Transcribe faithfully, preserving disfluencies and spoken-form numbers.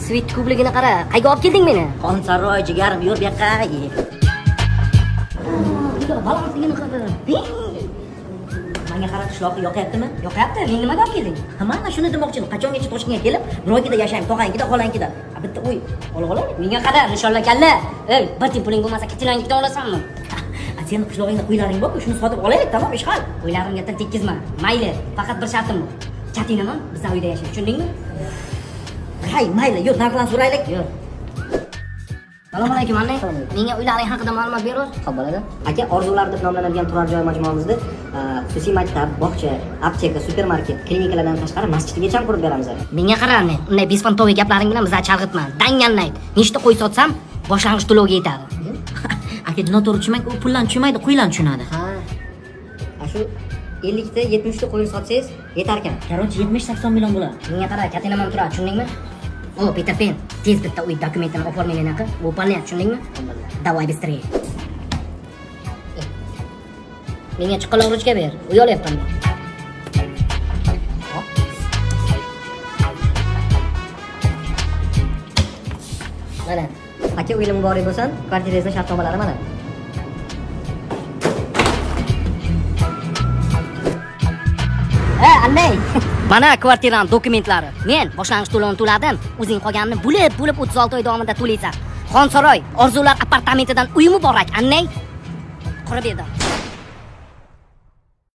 Sweet kubligini qara. Qayga olib kelding meni? Xonsaroy jigarim, yur bu yoqqa. Balansligini qara. Menga qara, qishloqni yoqyaptimi? Yoqyapti. Men nimaga olib kelding? Mana shuni demoqchiman. Qachongacha Toshkentga kelib, birovkida yashayman, tog'ankida, xolankida. Bitta uy olib olay. Menga qara, nishonla kalla. Ey, bir puling bo'lmasa, kichkinalikda olasanmi? Sen qishlog'ingda qo'ylaring bor-ku, shuni sotib olaylik, tamom, ish hal. Qo'ylarimga til tekkizma. Mayli, faqat bir shartim bor. Chatinaman, bizning uyda yashaymiz, tushundingmi? Hay, mayli, yur, narxlarni so'raylik. Yur. Assalomu alaykum, anne. Menga uylaring haqida ma'lumot ber. Xo'p, bo'ladi. Aka, Orzular deb nomlanadigan turar joy majmuamizda xususiy maktab, bog'cha, apteka, supermarket, klinikalardan tashqari masjidgacha qurib beramiz. Menga qara, anne. Unday bespontoviy gaplaring bilan bizga chalg'itma. Danganni ayt. Nechta qo'y sotsam, boshlang'ich to'lovga yetadi. Aka, noto'g'ri tushunmang, u puldan tushunmaydi, qo'ylan tushunadi. Ha. Shu ellik ta, yetmish ta qo'yni sotsangiz yetar ekan. Qarochi yetmish sakson million bo'ladi. Menga qara, katinaman turadi, tushundingmi? O, Peter Pan, tez bitta uy dokumentini oformlaylik aka. Выполнять, tushundingmi? Давай быстрее. Menga chiqaloq ruchka ber. Uy olyapman. Mana. Aka, uying muborak bo'lsin. Kvartirangizni shartnomalari mana. Ha, anday. Mana kvartiram dokumentlari. Men boshlang'ich to'lovni to'ladim. O'zing qolganini bo'lib-bo'lib o'ttiz olti oy davomida to'laysan. Xonsaroy, Orzular apartamentidan uy muborak, annay. Qurib berdim.